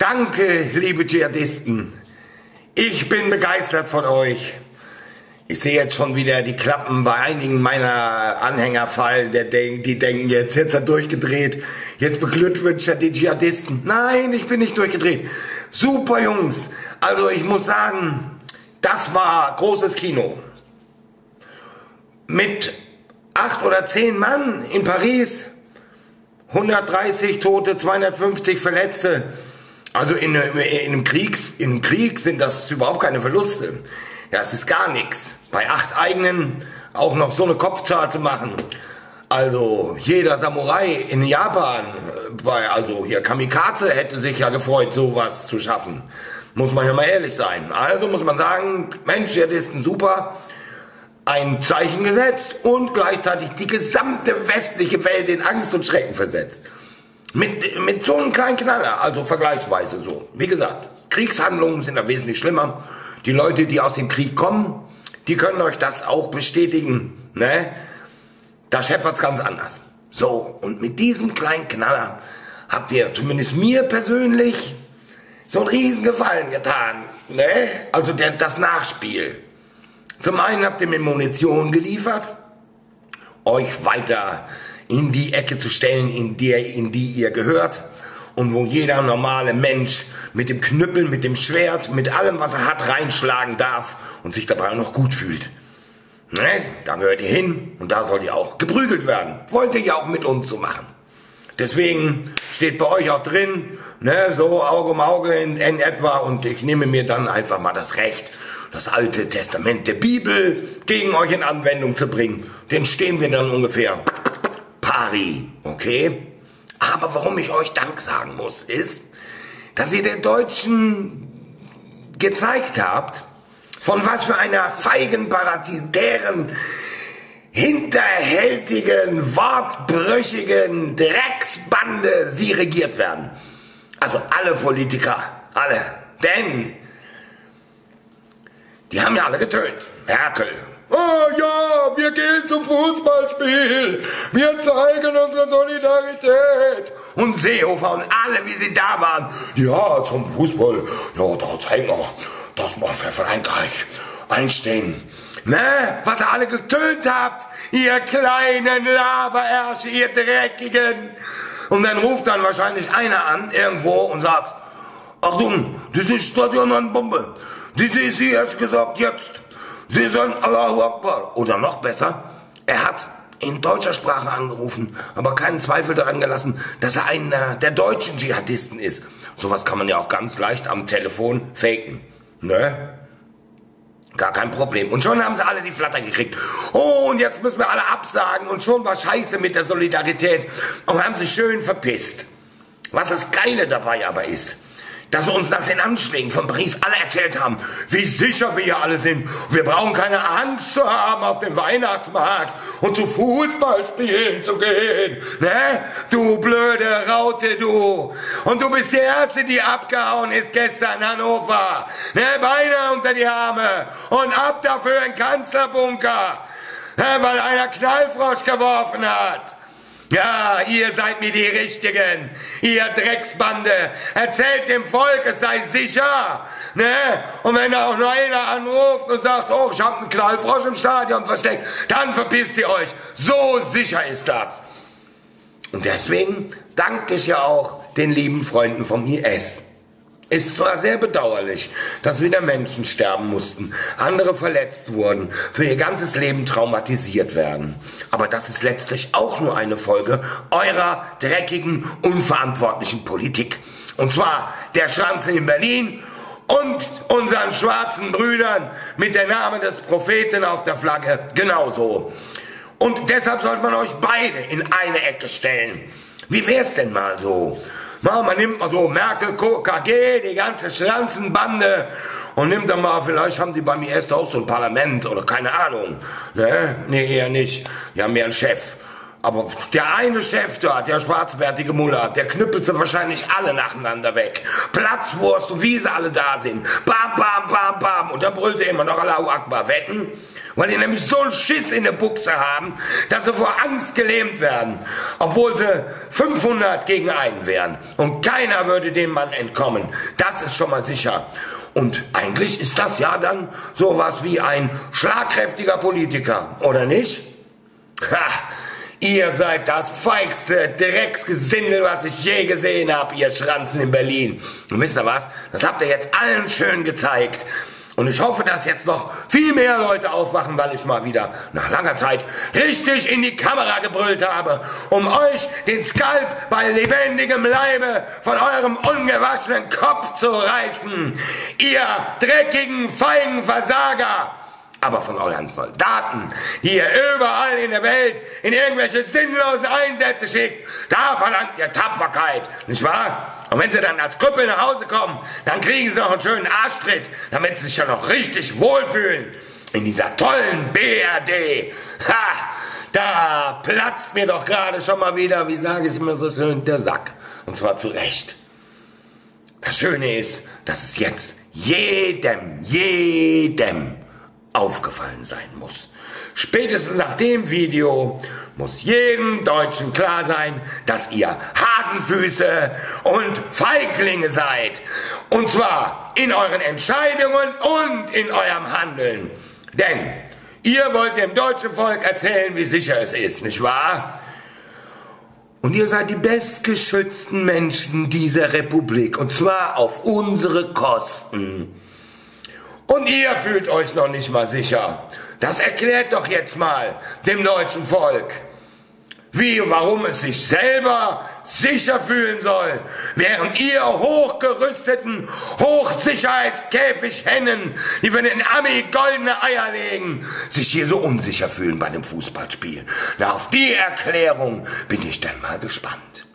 Danke, liebe Dschihadisten. Ich bin begeistert von euch. Ich sehe jetzt schon wieder die Klappen bei einigen meiner Anhänger fallen, die denken, jetzt hat er durchgedreht, jetzt beglückwünscht er die Dschihadisten. Nein, ich bin nicht durchgedreht. Super Jungs, also ich muss sagen, das war großes Kino. Mit 8 oder 10 Mann in Paris, 130 Tote, 250 Verletzte. Also in einem Krieg sind das überhaupt keine Verluste. Ja, es ist gar nichts. Bei 8 eigenen auch noch so eine Kopfzahl zu machen. Also jeder Samurai in Japan, also hier Kamikaze, hätte sich ja gefreut, sowas zu schaffen. Muss man ja mal ehrlich sein. Also muss man sagen, Mensch, Dschihadisten, super. Ein Zeichen gesetzt und gleichzeitig die gesamte westliche Welt in Angst und Schrecken versetzt. Mit so einem kleinen Knaller, also vergleichsweise so. Wie gesagt, Kriegshandlungen sind da wesentlich schlimmer. Die Leute, die aus dem Krieg kommen, die können euch das auch bestätigen. Ne? Da scheppert's ganz anders. So, und mit diesem kleinen Knaller habt ihr zumindest mir persönlich so einen Riesengefallen getan. Ne? Also das Nachspiel. Zum einen habt ihr mir Munition geliefert, euch weiter in die Ecke zu stellen, in die ihr gehört und wo jeder normale Mensch mit dem Knüppel, mit dem Schwert, mit allem, was er hat, reinschlagen darf und sich dabei auch noch gut fühlt. Ne? Da gehört ihr hin und da sollt ihr auch geprügelt werden. Wollt ihr ja auch mit uns so machen. Deswegen steht bei euch auch drin, ne, so Auge um Auge in etwa, und ich nehme mir dann einfach mal das Recht, das Alte Testament der Bibel gegen euch in Anwendung zu bringen. Den stehen wir dann ungefähr pari, okay? Aber warum ich euch Dank sagen muss, ist, dass ihr den Deutschen gezeigt habt, von was für einer feigen, parasitären, hinterhältigen, wortbrüchigen Drecksbande sie regiert werden. Also alle Politiker, alle. Denn die haben ja alle getönt. Merkel. Oh ja, wir gehen zum Fußballspiel. Wir zeigen unsere Solidarität. Und Seehofer und alle, wie sie da waren. Ja, zum Fußball. Ja, da zeigen wir, dass wir für Frankreich einstehen. Ne, was ihr alle getönt habt, ihr kleinen Laberärsche, ihr Dreckigen. Und dann ruft dann wahrscheinlich einer an, irgendwo, und sagt, Achtung, dieses Stadion an Bombe. Das ist erst gesagt jetzt. Sie sagen Allahu Akbar. Oder noch besser, er hat in deutscher Sprache angerufen, aber keinen Zweifel daran gelassen, dass er einer der deutschen Dschihadisten ist. Sowas kann man ja auch ganz leicht am Telefon faken. Ne? Gar kein Problem. Und schon haben sie alle die Flatter gekriegt. Oh, und jetzt müssen wir alle absagen. Und schon war Scheiße mit der Solidarität. Und haben sich schön verpisst. Was das Geile dabei aber ist, dass sie uns nach den Anschlägen von Paris alle erzählt haben, wie sicher wir hier alle sind. Wir brauchen keine Angst zu haben, auf den Weihnachtsmarkt und zu Fußballspielen zu gehen. Ne? Du blöde Raute, du. Und du bist die Erste, die abgehauen ist gestern in Hannover. Ne? Beine unter die Arme und ab dafür in Kanzlerbunker. Ne? Weil einer Knallfrosch geworfen hat. Ja, ihr seid mir die Richtigen, ihr Drecksbande. Erzählt dem Volk, es sei sicher. Ne? Und wenn da auch noch einer anruft und sagt, oh, ich hab einen Knallfrosch im Stadion versteckt, dann verpisst ihr euch. So sicher ist das. Und deswegen danke ich ja auch den lieben Freunden vom IS. Ist zwar sehr bedauerlich, dass wieder Menschen sterben mussten, andere verletzt wurden, für ihr ganzes Leben traumatisiert werden. Aber das ist letztlich auch nur eine Folge eurer dreckigen, unverantwortlichen Politik. Und zwar der Schranzen in Berlin und unseren schwarzen Brüdern mit der Name des Propheten auf der Flagge genauso. Und deshalb sollte man euch beide in eine Ecke stellen. Wie wär's denn mal so? Na, man nimmt mal so Merkel, KG, die ganze Schranzenbande und nimmt dann mal, vielleicht haben die beim IS auch so ein Parlament oder keine Ahnung. Ne? Nee, eher nicht. Die haben ja einen Chef. Aber der eine Chef dort, der schwarzbärtige Mullah, der knüppelt sie wahrscheinlich alle nacheinander weg. Platzwurst und wie sie alle da sind. Bam, bam, bam, bam. Und dann brüllt er immer noch Allahu Akbar. Wetten? Weil die nämlich so einen Schiss in der Buchse haben, dass sie vor Angst gelähmt werden. Obwohl sie 500 gegen einen wären. Und keiner würde dem Mann entkommen. Das ist schon mal sicher. Und eigentlich ist das ja dann sowas wie ein schlagkräftiger Politiker, oder nicht? Ha! Ihr seid das feigste Drecksgesindel, was ich je gesehen habe, ihr Schranzen in Berlin. Und wisst ihr was? Das habt ihr jetzt allen schön gezeigt. Und ich hoffe, dass jetzt noch viel mehr Leute aufwachen, weil ich mal wieder nach langer Zeit richtig in die Kamera gebrüllt habe, um euch den Skalp bei lebendigem Leibe von eurem ungewaschenen Kopf zu reißen. Ihr dreckigen, feigen Versager! Aber von euren Soldaten, die ihr überall in der Welt in irgendwelche sinnlosen Einsätze schickt, da verlangt ihr Tapferkeit, nicht wahr? Und wenn sie dann als Krüppel nach Hause kommen, dann kriegen sie noch einen schönen Arschtritt, damit sie sich ja noch richtig wohlfühlen. In dieser tollen BRD. Ha! Da platzt mir doch gerade schon mal wieder, wie sage ich immer so schön, der Sack. Und zwar zu Recht. Das Schöne ist, dass es jetzt jedem aufgefallen sein muss. Spätestens nach dem Video muss jedem Deutschen klar sein, dass ihr Hasenfüße und Feiglinge seid. Und zwar in euren Entscheidungen und in eurem Handeln. Denn ihr wollt dem deutschen Volk erzählen, wie sicher es ist, nicht wahr? Und ihr seid die bestgeschützten Menschen dieser Republik. Und zwar auf unsere Kosten. Und ihr fühlt euch noch nicht mal sicher. Das erklärt doch jetzt mal dem deutschen Volk, wie und warum es sich selber sicher fühlen soll, während ihr hochgerüsteten Hochsicherheitskäfighennen, die für den Ami goldene Eier legen, sich hier so unsicher fühlen bei dem Fußballspiel. Na, auf die Erklärung bin ich dann mal gespannt.